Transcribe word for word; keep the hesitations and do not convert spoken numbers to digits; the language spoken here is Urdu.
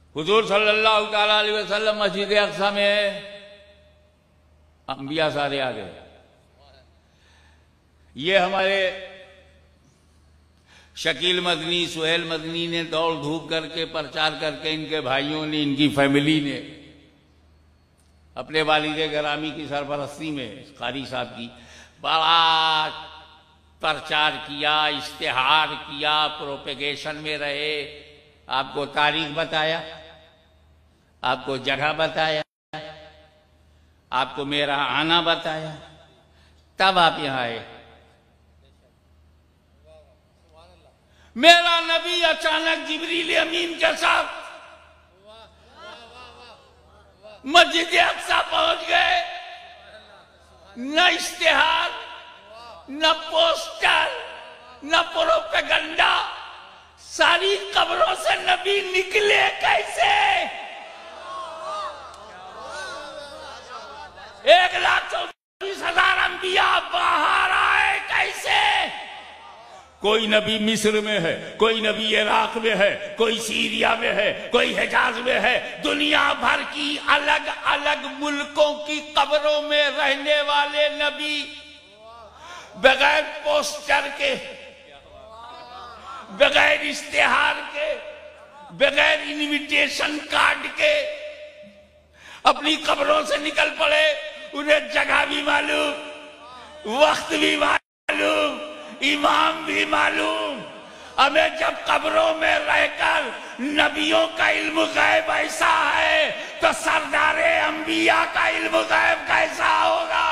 حضور صلی اللہ تعالیٰ علیہ وسلم مسجد اقصی میں ہے، انبیاء سارے آ گئے. یہ ہمارے شکیل مدنی، سہیل مدنی نے دوڑ دھوپ کر کے پرچار کر کے، ان کے بھائیوں نے، ان کی فیملی نے اپنے والد گرامی کی سرپرستی میں قاری صاحب کی بڑا پرچار کیا، اشتہار کیا، پروپیگیشن میں رہے، آپ کو تاریخ بتایا، آپ کو جگہ بتایا، آپ کو میرا آنا بتایا، تب آپ یہاں آئے. میرا نبی اچانک جبریل امین کے ساتھ مسجد اقصی پہنچ گئے. نہ اشتہار، نہ پوسٹر، نہ پروپیگنڈا. ساری قبروں سے نبی نکلے کیسے؟ ایک لاکھ چوبیس ہزار انبیاء باہر آئے کیسے؟ کوئی نبی مصر میں ہے، کوئی نبی عراق میں ہے، کوئی سیریا میں ہے، کوئی حجاز میں ہے. دنیا بھر کی الگ الگ ملکوں کی قبروں میں رہنے والے نبی بغیر پوسٹر کے، بغیر اشتہار کے، بغیر انویٹیشن کارڈ کے اپنی قبروں سے نکل پڑے. انہیں جگہ بھی معلوم، وقت بھی معلوم، امام بھی معلوم. ہمیں جب قبروں میں رہ کر نبیوں کا علم غیب ایسا ہے تو سردار انبیاء کا علم غیب کیسا ہوگا؟